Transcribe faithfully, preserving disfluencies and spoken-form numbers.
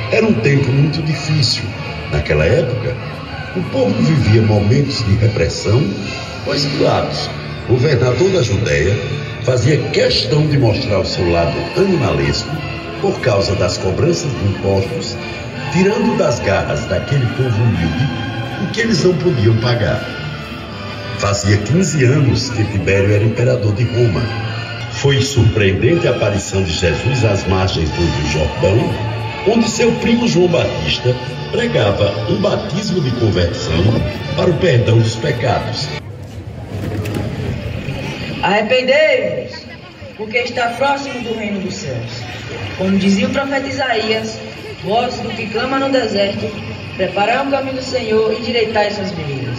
Era um tempo muito difícil. Naquela época, o povo vivia momentos de repressão, pois Pilatos, governador da Judéia, fazia questão de mostrar o seu lado animalesco por causa das cobranças de impostos, tirando das garras daquele povo humilde o que eles não podiam pagar. Fazia quinze anos que Tibério era imperador de Roma. Foi surpreendente a aparição de Jesus às margens do Rio Jordão, onde seu primo João Batista pregava um batismo de conversão para o perdão dos pecados. Arrependei-vos, porque está próximo do reino dos céus. Como dizia o profeta Isaías, voz do que clama no deserto, preparai o caminho do Senhor e endireitai suas veredas.